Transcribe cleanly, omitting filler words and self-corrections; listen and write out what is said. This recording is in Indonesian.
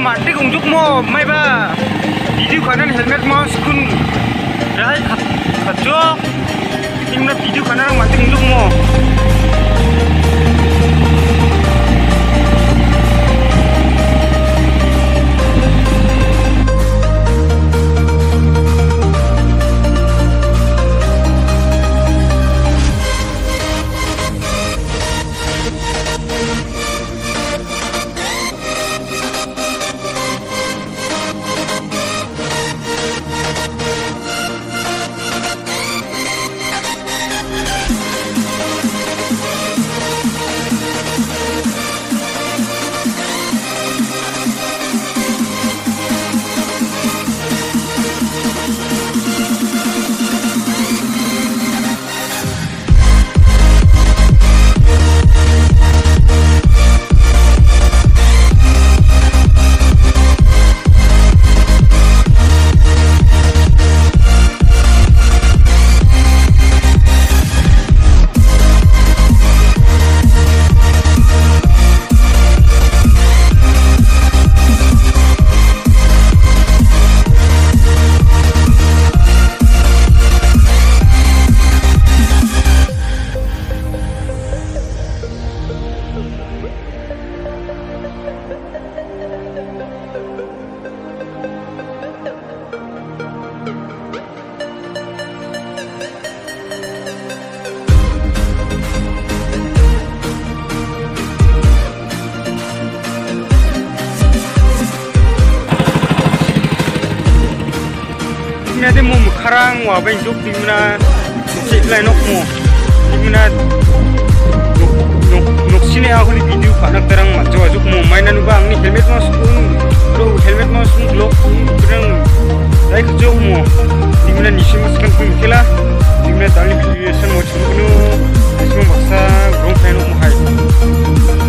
mati kunjuk mo mai ba video kanan helmet mo skun rai kacok imna video kanan mati kunjuk mo Ada mau karang wah benjuk di mana sebelah nokmu di mana nok sini aku di video panak terang macam ajuk mau mainan bang ni helmet mas pun helmet mas pun glock terang naik jauh mau di mana nisim maskan pun kila di mana tali video sen mau cuma semua maksa grong kain mau hai